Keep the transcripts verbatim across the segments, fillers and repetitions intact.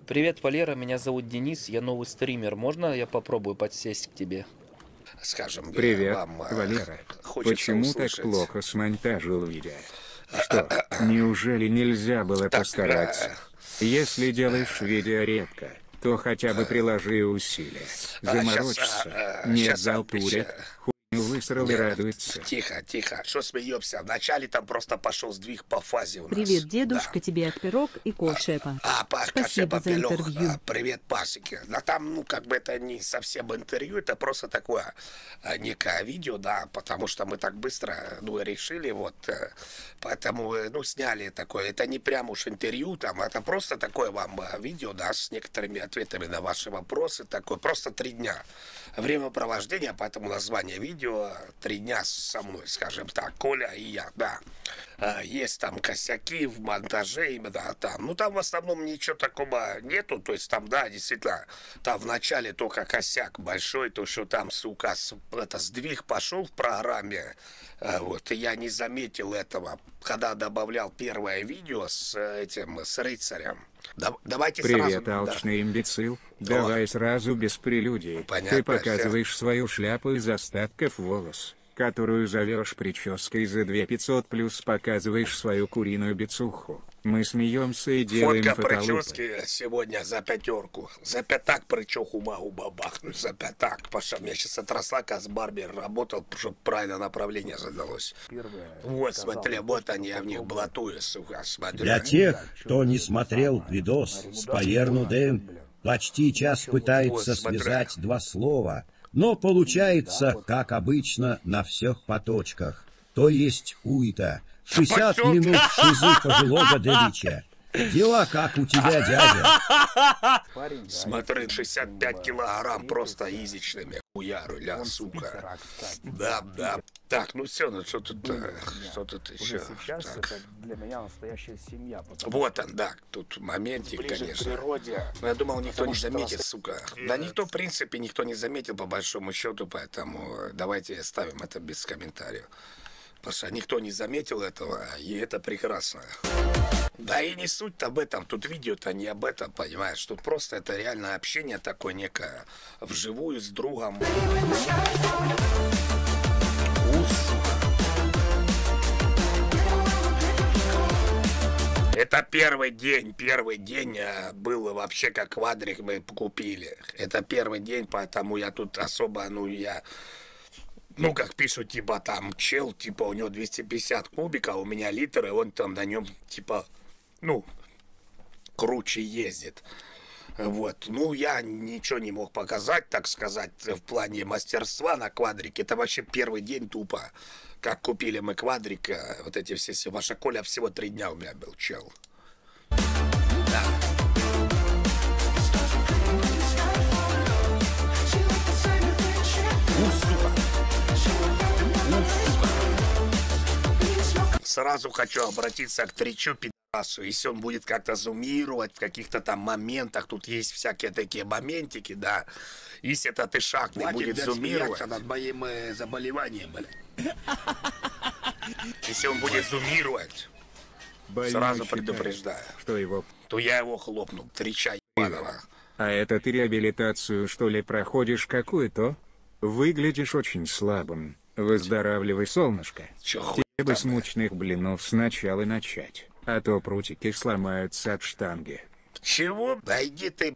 Привет, Валера, меня зовут Денис, я новый стример. Можно я попробую подсесть к тебе? Скажем, э, Привет, вам э, Валера. хочется Почему так услышать. плохо смонтажил видео? Что, неужели нельзя было Так, постараться? э, Если делаешь видео редко, то хотя бы приложи усилия. Заморочься, не сейчас залтуря. Хуйню высрал и радуется. Тихо, тихо. Что смеемся? Вначале там просто пошел сдвиг по фазе у нас. Привет, дедушка, Да. тебе от пирог и кол Шепа. А, Пашка, Спасибо Шепа, за Пилёх, интервью. а, привет, Пасеки. Да там, ну, как бы это не совсем интервью, это просто такое а, некое видео, да, потому что мы так быстро, ну, решили, вот, э, поэтому, э, ну, сняли такое, это не прям уж интервью, там, это просто такое вам а, видео, да, с некоторыми ответами на ваши вопросы, такое, просто три дня времяпровождения, поэтому название видео «Три дня со мной», скажем так, Коля и я, да. А, Есть там косяки в монтаже, именно там. Ну, там в основном ничего такого нету. То есть там, да, действительно, там в начале только косяк большой, то, что там, сука, с- это сдвиг пошел в программе. А, Вот, и я не заметил этого, когда добавлял первое видео с э, этим, с рыцарем. Да- давайте Привет, сразу... да. алчный имбецил. Давай сразу без прелюдий. Понятно, Ты показываешь свою шляпу из остатков волос, которую зовешь прической за две пятьсот, плюс показываешь свою куриную бицуху. Мы смеемся и делаем Фотка фотолупы. прически сегодня за пятерку. За пятак прическу могу бабахнуть. За пятак. Потому что мне сейчас отросла, как с Барбер работал, чтобы правильно направление задалось. Вот, смотри, вот они, я в них блатую, сука, смотрю. Для тех, кто не смотрел видос с Паерну Дэм, почти час пытается Вот, смотря. связать два слова, но получается, как обычно, на всех поточках. То есть хуй-то. шестьдесят пошёл ты. минут шизы пожилого Девича. Дела как у тебя, дядя. Смотри, шестьдесят пять килограмм просто изичными. Хуяру, ля, сука. Да, да. Так, ну все, ну что тут, э, что тут еще? Сейчас Так. это для меня настоящая семья. потому Вот он, да, тут моментик, ближе к конечно. природе. Но я думал, никто Потому не что заметит, раз- сука. Да никто, в принципе, никто не заметил, по большому счету, поэтому э, давайте оставим это без комментариев. Потому что никто не заметил этого, и это прекрасно. Да и не суть-то об этом, тут видео-то не об этом, понимаешь? Тут просто это реально общение такое некое, вживую с другом. У, сука. Это первый день, первый день э, был вообще как квадрик мы купили. Это первый день, поэтому я тут особо, ну я, ну как пишут, типа там чел, типа у него двести пятьдесят кубика, у меня литр, и он там на нем типа, ну, круче ездит. Вот, ну я ничего не мог показать, так сказать, в плане мастерства на квадрике. Это вообще первый день тупо. Как купили мы квадрик, э, вот эти все, все ваша Коля всего три дня у меня был, чел. Да. У, сука. У, сука. Сразу хочу обратиться к Тричу пидорасу. Если он будет как-то зумировать в каких-то там моментах, тут есть всякие такие моментики, да. Если этот ишак не будет зумировать над моим э, заболеванием, бля. Если он будет зумировать, Больной сразу считает, предупреждаю, что его... то я его хлопну. Трича ебаного. А это ты реабилитацию, что ли, проходишь какую-то? Выглядишь очень слабым. Выздоравливай, солнышко. Чё хуй Тебе бы там, с мучных блинов сначала начать, а то прутики сломаются от штанги. Чего? Да иди ты.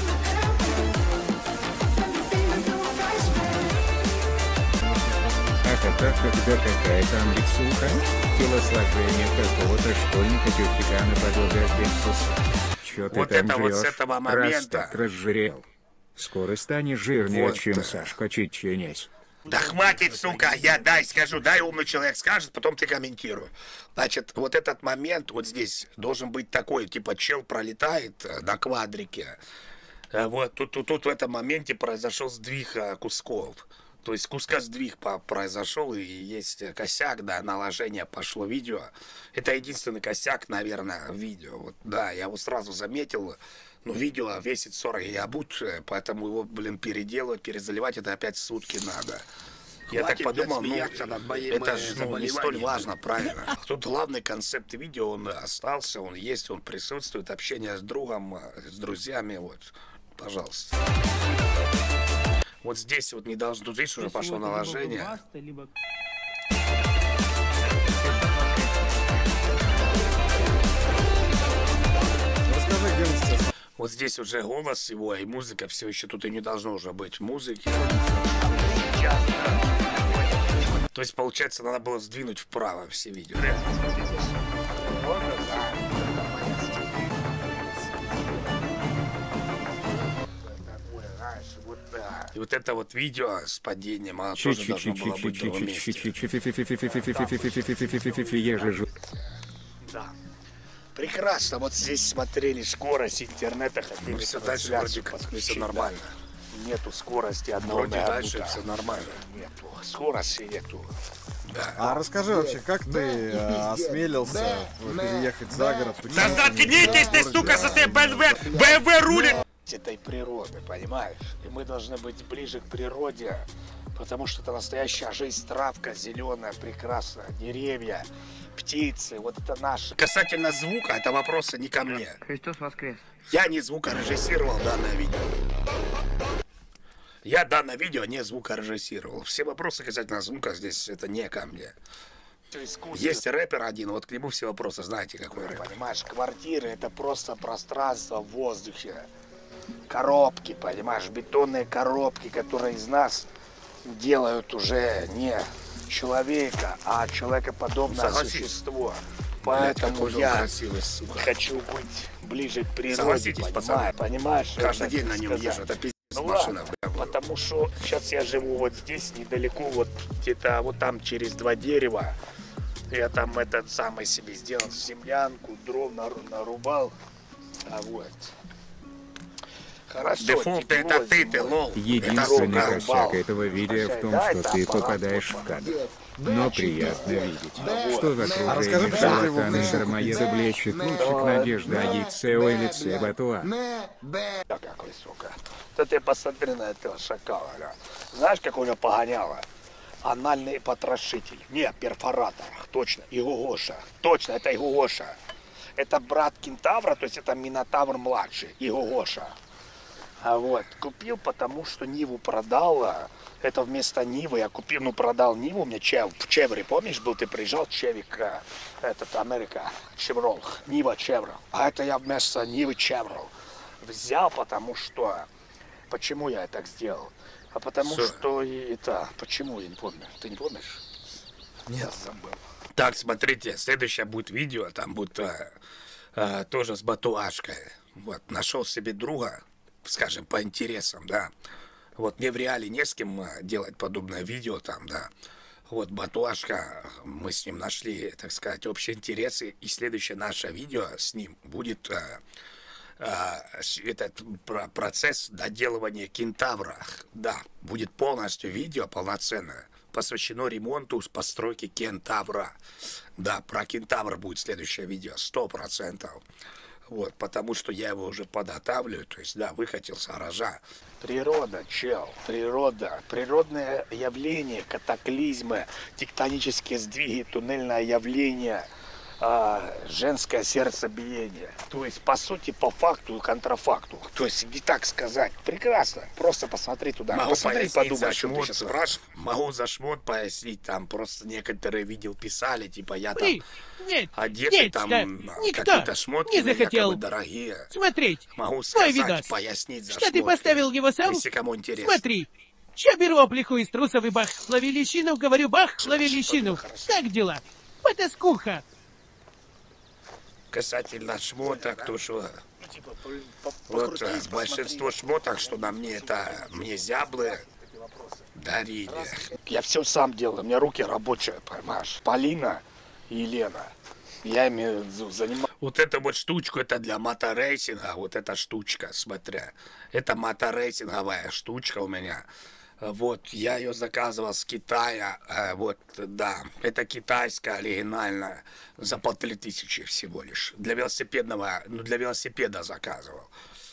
Ах, это когда какая-то амбицуха? Телосложение какого-то школьника-тюфика наподобие Пенсуса. Чё ты Вот там это вот с жрёшь? этого Раз момента. так разжирел. Скоро станешь жирнее, Вот, чем да. Сашка Чеченец. Да хватит, сука, я дай скажу, дай умный человек скажет, потом ты комментируй. Значит, вот этот момент вот здесь должен быть такой, типа чел пролетает э, на квадрике. Э, Вот, тут, тут, тут в этом моменте произошел сдвиг э, кусков. То есть куска сдвиг по- произошел, и есть э, косяк, да, наложение пошло видео. Это единственный косяк, наверное, в видео. Вот, да, я его сразу заметил. Но видео весит сорок гигабут, э, поэтому его, блин, переделывать, перезаливать, это опять сутки надо. Я так Хватит, подумал, блядь, ну, смеяться над моим, это э, же ну, не столь заболеванием. важно, правильно. Тут главный концепт видео, он остался, он есть, он присутствует, общение с другом, с друзьями, вот, пожалуйста. Вот здесь вот не должно, тут видишь, уже пошло наложение. Вот здесь уже голос его и музыка, все еще тут и не должно уже быть музыки. То есть, получается, надо было сдвинуть вправо все видео. И вот это вот видео с падением, оно тоже должно было быть в другом месте. Да. Прекрасно, вот здесь смотрели скорость интернета, хотели все дальше вроде как все нормально. Нету скорости одного вроде дальше все нормально. Нету скорости, нету. Да. А расскажи вообще, как ты э, осмелился переехать за город? Да заткнитесь ты, сука, со своей бэ эм вэ! бэ эм вэ рулит! Этой природы, понимаешь? И мы должны быть ближе к природе, потому что это настоящая жизнь, травка зеленая, прекрасная, деревья, птицы, вот это наше. Касательно звука, это вопросы не ко мне. Христос воскрес. Я не звукорежиссировал данное видео. Я данное видео не звукорежиссировал. Все вопросы касательно звука здесь это не ко мне. Есть рэпер один, вот к нему все вопросы, знаете, какой рэпер. Понимаешь, квартиры это просто пространство в воздухе. Коробки, понимаешь, бетонные коробки, которые из нас делают уже не человека, а человекоподобное существо. Поэтому Блядь, я красивый, хочу быть ближе к природе. Согласитесь, пацаны, понимаешь? Каждый день на нем езжу, это пиздец ну, машина. Потому что сейчас я живу вот здесь, недалеко, вот где-то вот там через два дерева. Я там этот самый себе сделал землянку, дров нарубал. А вот. Хорошо, дефолт это ты, ты, лол. Единственный косяк этого видео в том, что ты попадаешь в кадр. Но приятно видеть, что в окружении шарлатаны, дармоеды, блещет лучик Надежды Агитцео и лице Батуа. Какой, сука. Да ты посмотри на этого шакала, да. Знаешь, как у него погоняло? Анальный потрошитель. Нет, перфоратор. Точно. Игугоша. Точно, это Игугоша. Это брат Кентавра, то есть это Минотавр младший. Игугоша. А вот, купил, потому что Ниву продал. Это вместо Нивы я купил, ну продал Ниву, у меня Чев, в Чевре, помнишь, был, ты приезжал, Чевик, этот, Америка, Чеврол, Нива Чеврол. А это я вместо Нивы Чеврол взял, потому что, почему я так сделал? А потому Все. что и это, почему, я не помню, ты не помнишь? Нет, забыл. Так, смотрите, следующее будет видео, там будет а, а, тоже с Батуашкой. Вот, нашел себе друга, скажем, по интересам, да. Вот мне в реале не с кем делать подобное видео там, да. Вот Батуашка, мы с ним нашли, так сказать, общие интересы. И следующее наше видео с ним будет а, а, этот процесс доделывания Кентавра. Да, будет полностью видео полноценное, посвящено ремонту с постройки Кентавра. Да, про Кентавр будет следующее видео, сто процентов. Вот, потому что я его уже подготавливаю, то есть, да, выкатил с гаража. Природа, чел, природа, природное явление, катаклизмы, тектонические сдвиги, туннельное явление, а, женское сердцебиение. То есть, по сути, по факту и контрафакту. То есть, не так сказать. Прекрасно. Просто посмотри туда. Могу посмотри, подумай, о чем ты сейчас спрашиваешь. Могу за шмот пояснить, там просто некоторые видел, писали, типа, я там нет, одеты, нет, там никто какие-то шмотки не захотел дорогие. Смотреть. Могу Свой сказать, видос. пояснить за Что шмотки, ты поставил его сам? если кому интересно. Смотри. Я беру оплеху из трусов и бах, лови лещину, говорю, бах, лови лещину. Как дела? Потаскуха. Касательно шмоток, то что вот большинство шмоток, что на мне, это мне зяблы дарили. Я все сам делаю, у меня руки рабочие, понимаешь? Полина и Елена. Я ими занимаюсь. Вот эта вот штучка, это для моторейсинга, вот эта штучка, смотря. Это моторейсинговая штучка у меня. Вот, я ее заказывал с Китая, вот, да, это китайская, оригинальная, за полторы тысячи всего лишь. Для велосипедного, ну, для велосипеда заказывал.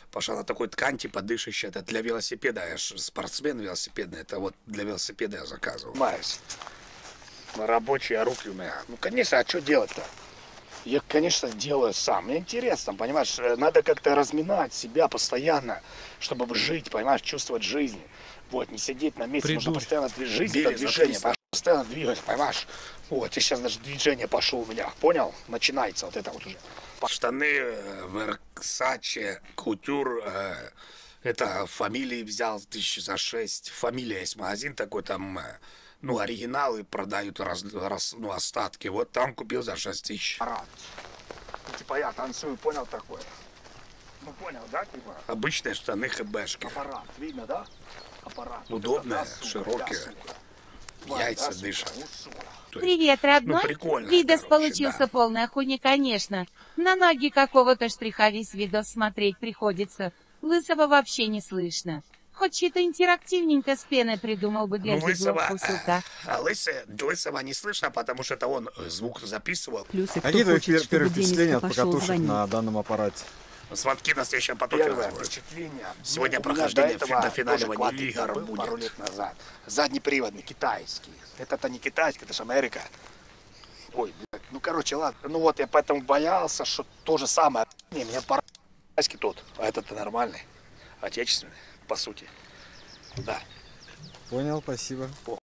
Пошла на такой ткань, типа дышащая, это для велосипеда, я же спортсмен велосипедный, это вот для велосипеда я заказывал. Майс, рабочие руки у меня. Ну, конечно, а что делать-то? Я, конечно, делаю сам. Мне интересно, понимаешь, надо как-то разминать себя постоянно, чтобы жить, понимаешь, чувствовать жизнь. Вот, не сидеть на месте, нужно постоянно жизнь, это движение, постоянно двигать, понимаешь? Вот, и сейчас даже движение пошло у меня, понял? Начинается вот это вот уже. Штаны Versace Couture, э, это фамилии взял тысяч за шесть. Фамилия есть магазин такой, там, э, ну, оригиналы продают, раз, раз, ну, остатки. Вот там купил за шесть тысяч. Аппарат. Ну, типа я танцую, понял такое? Ну, понял, да, типа? Обычные штаны хэбэшки. Аппарат, видно, да? Аппарат. Удобные, вот широкие. Яйца да, дышат. Привет, родной. Ну, Видос короче, получился да. полная хуйня, конечно. На ноги какого-то штриха весь видос смотреть приходится. Лысого вообще не слышно. Хоть что-то интерактивненько с пеной придумал бы для ну, лысого, а, а лысого, лысого не слышно, потому что это он звук записывал. Плюсы, Какие твои хочет, первые впечатления от пошел покатушек звонить. на данном аппарате? Смотки на следующем потоке. Сегодня прохождение до финаливания игр будет. Пару лет назад. Заднеприводный, китайский. Это-то не китайский, это же Америка. Ой, блядь. Ну, короче, ладно. Ну вот, я поэтому боялся, что то же самое. Не, меня пора китайский тот. А этот-то нормальный. Отечественный, по сути. Да. Понял, спасибо.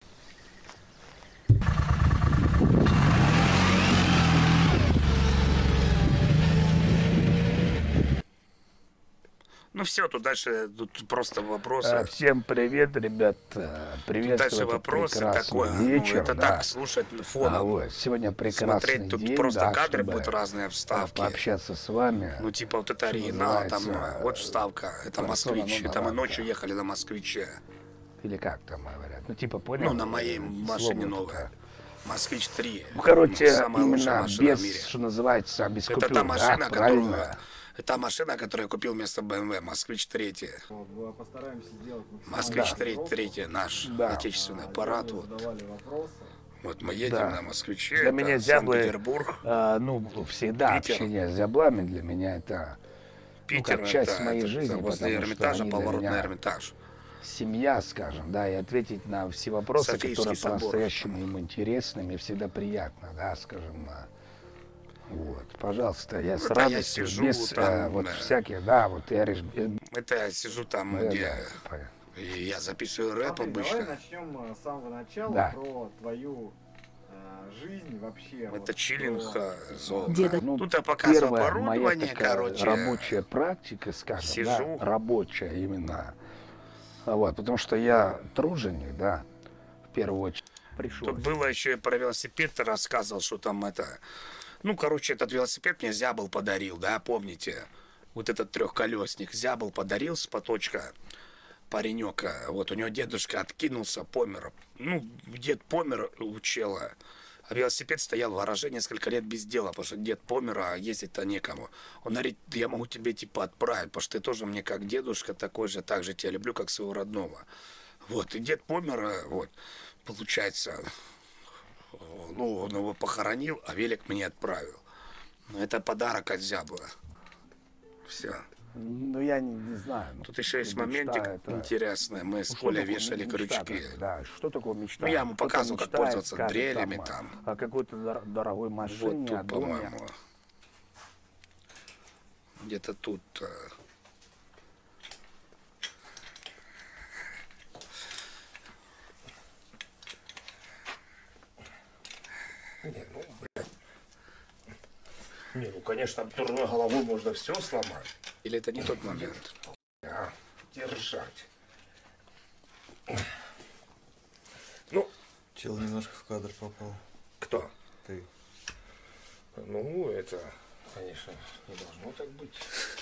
Ну все, тут дальше тут просто вопросы. Всем привет, ребят. Привет. Дальше вопросы такое. Вечер, ну, это да. так слушать фоном. А, вот, сегодня прекрасный Смотреть тут день, просто да, кадры чтобы будут разные вставки. пообщаться с вами. Ну типа вот это оригинал, там вот вставка, это москвич. Это мы ночью ехали на москвиче. Или как там говорят? Ну типа понял. Ну на моей машине новая. Москвич три. Ну короче, самая лучшая именно машина в без, мире. что называется, без Это купюр, та машина, да, которую, правильно? это машина, которую я купил вместо бэ эм вэ, Москвич три. Москвич три, наш да. отечественный аппарат. Вот. Вот мы едем Да. на Москвиче, Для меня зяблы, Санкт-Петербург. э, ну, всегда Питер. общение с зяблами для меня это, Питер, ну, как часть это, моей это, жизни, возле потому что Эрмитажа, они для поворот меня на Эрмитаж. семья, скажем, да, и ответить на все вопросы, Софийский которые собор. по-настоящему им интересны, мне всегда приятно, да, скажем. Вот, пожалуйста, я с Это я радостью, сижу без там, э, вот да. всяких, да, вот я реш... Это я сижу там, э, где да, и я записываю рэп Смотри, обычно. давай начнем с самого начала Да. про твою э, жизнь вообще. Это вот, чиллинг, про- золото. Деда. Ну, Тут я показываю первая оборудование, моя такая короче. рабочая практика, скажем, Сижу. да, рабочая именно. А Вот, потому что я труженик, да, в первую очередь. Пришел. Тут было еще и про велосипед, ты рассказывал, что там это... Ну, короче, этот велосипед мне Зябл подарил, да, помните? Вот этот трехколесник Зябл подарил с поточка паренек. Вот у него дедушка откинулся, помер. Ну, дед помер у чела. А велосипед стоял в гараже несколько лет без дела, потому что дед помер, а ездить-то некому. Он говорит, я могу тебе типа отправить, потому что ты тоже мне как дедушка такой же, так же тебя люблю, как своего родного. Вот, и дед помер, вот, получается, ну, он его похоронил, а велик мне отправил. Это подарок от Зябла. Все. Ну, я не, не знаю. ну, Тут еще есть мечта моментик это- интересный. Мы с Ну, что Колей такое вешали мечта крючки. такая, Да, что такое мечта? Ну, я ему Кто-то показывал, как мечтает, пользоваться скажет, дрелями там, там. О какой-то дор- дорогой машине, Вот о тут, доме. по-моему. Где-то тут. э, Не, ну, блядь. Не, ну, конечно, дурной головой можно все сломать. Или это не тот момент? А, держать. Ну, Чел немножко в кадр попал. кто? Ты. Ну, это, конечно, не должно так быть.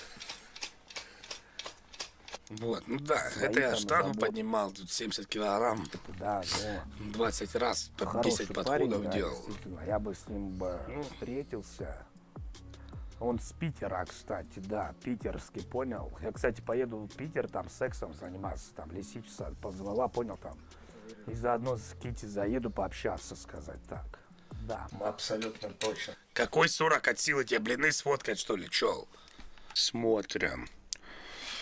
Вот, ну да, Свои это я там штангу заботы. поднимал, тут семьдесят килограмм, Да, да. двадцать раз, по Хороший десять парень, подходов да, делал. действительно. Я бы с ним бы Ну. встретился. Он с Питера, кстати, да, питерский, понял. Я, кстати, поеду в Питер, там сексом заниматься, там лисичка позвала, понял, там. И заодно с Кити заеду пообщаться, сказать так. Да. Абсолютно точно. Какой сорок от силы тебе блины сфоткать, что ли, чел? Смотрим.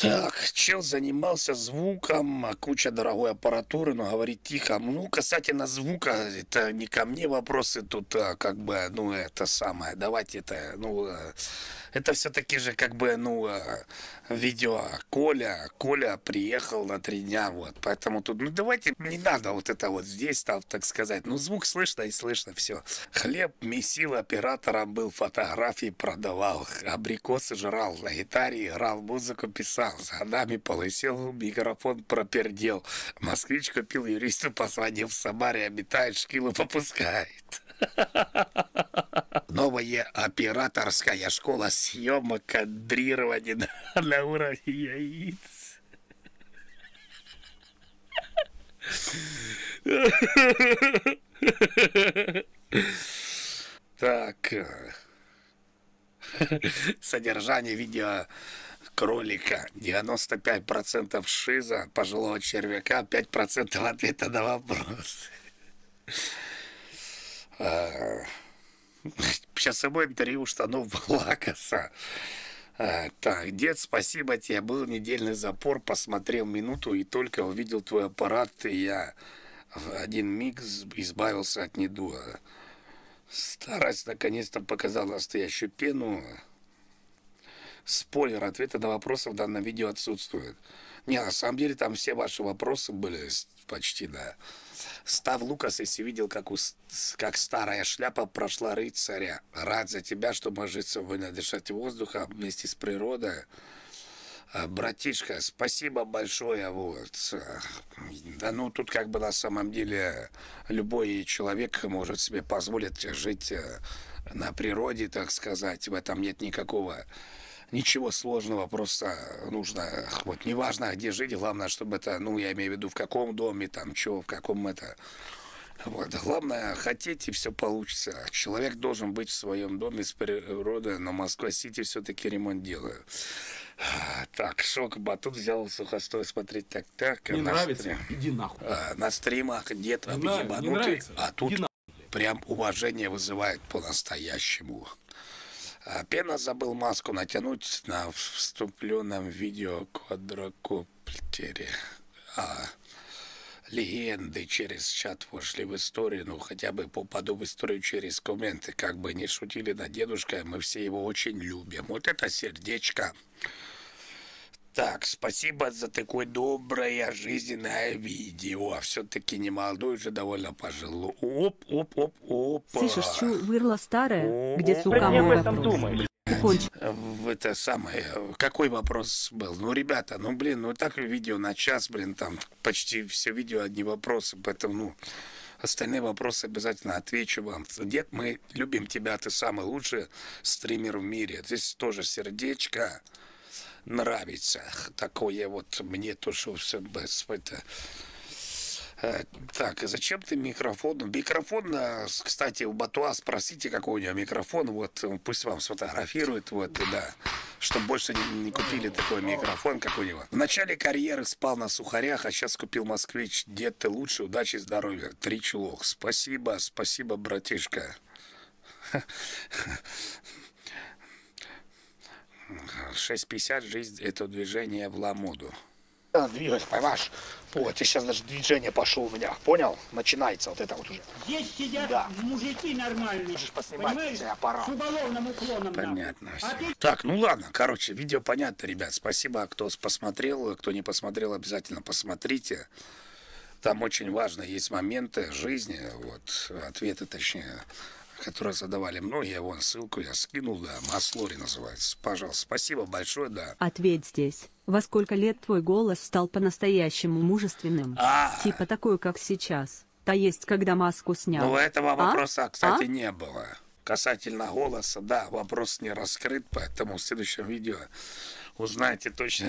Так, чел занимался звуком, куча дорогой аппаратуры, но говорит тихо. Ну, касательно звука, это не ко мне вопросы, тут а, как бы, ну, это самое, давайте это, ну, а, это все-таки же как бы, ну, а, видео Коля, Коля приехал на три дня, вот, поэтому тут, ну, давайте, не надо вот это вот здесь, там, так сказать, ну, звук слышно и слышно, все. Хлеб месил, оператором был, фотографии продавал, абрикосы жрал, на гитаре играл, музыку писал, с годами полысел, микрофон пропердел, москвич купил, юристу позвонил, в Самаре обитает, шкилу попускает. Новая операторская школа съемок кадрирования на, на уровне яиц. Так. Содержание видео кролика. девяносто пять процентов шиза, пожилого червяка, пять процентов ответа на вопрос. Сейчас собой интервью штанов Лакоса. Так, дед, спасибо тебе. Был недельный запор, посмотрел минуту и только увидел твой аппарат, и я в один миг избавился от недуга. Старость наконец-то показала настоящую пену. Спойлер, ответы на вопросы в данном видео отсутствуют. Не, на самом деле там все ваши вопросы были почти, да. Став Лукас, если видел, как, у, как старая шляпа прошла рыцаря. Рад за тебя, что можешь свободно дышать воздухом вместе с природой. Братишка, спасибо большое. Вот. Да ну, тут как бы на самом деле любой человек может себе позволить жить на природе, так сказать. В этом нет никакого... Ничего сложного, просто нужно, вот, неважно, где жить, главное, чтобы это, ну, я имею в виду, в каком доме, там, что, в каком это, вот, главное, хотеть, и все получится. Человек должен быть в своем доме с природой, но Москва-Сити все-таки ремонт делаю. Так, шок, батут взял сухостой смотреть, так, так. Не на нравится? стрим... Иди нахуй. А, на стримах дед объебанутый, а тут прям уважение вызывает по-настоящему. А Пена забыл маску натянуть на вступленном видео квадрокоптере. А легенды через чат вошли в историю, ну хотя бы попаду в историю через комменты. Как бы не шутили над дедушкой, мы все его очень любим. Вот это сердечко. Так, спасибо за такое доброе жизненное видео. Все-таки не молодой, уже довольно пожилой. Оп, оп, оп, оп. Слышишь, чу, вырла старая, Оп. где сука мой вопрос. Конч. Это самое, какой вопрос был? Ну, ребята, ну, блин, ну, так видео на час, блин, там почти все видео одни вопросы, поэтому, ну, остальные вопросы обязательно отвечу вам. Дед, мы любим тебя, ты самый лучший стример в мире. Здесь тоже сердечко. Нравится такое вот мне то, что все без это. Так, зачем ты микрофон? Микрофон, кстати, у Батуа спросите, какой у него микрофон, вот пусть вам сфотографирует, вот, да, чтобы больше не, не купили такой микрофон, как у него. В начале карьеры спал на сухарях, а сейчас купил москвич. Дед, ты лучше, удачи, здоровья. Три чулок. Спасибо, спасибо, братишка. шесть пятьдесят, жизнь это движение в ламоду. Двигать, понимаешь? Вот, и сейчас даже движение пошло у меня, понял? Начинается вот это вот уже. Здесь сидят да. мужики нормальные, понимаешь? С уголовным уклоном. Понятно. А ты... Так, ну ладно, короче, видео понятно, ребят. Спасибо, кто посмотрел, кто не посмотрел, обязательно посмотрите. Там очень важно, есть моменты жизни, вот, ответы, точнее, которые задавали многие. Вон ссылку я скинул, да, Маслори называется. Пожалуйста, спасибо большое, да. Ответь здесь. Во сколько лет твой голос стал по-настоящему мужественным? А. Типа такой, как сейчас. То есть, когда маску снял. Ну, этого а? вопроса, кстати, а? не было. Касательно голоса, да, вопрос не раскрыт, поэтому в следующем видео узнаете точно.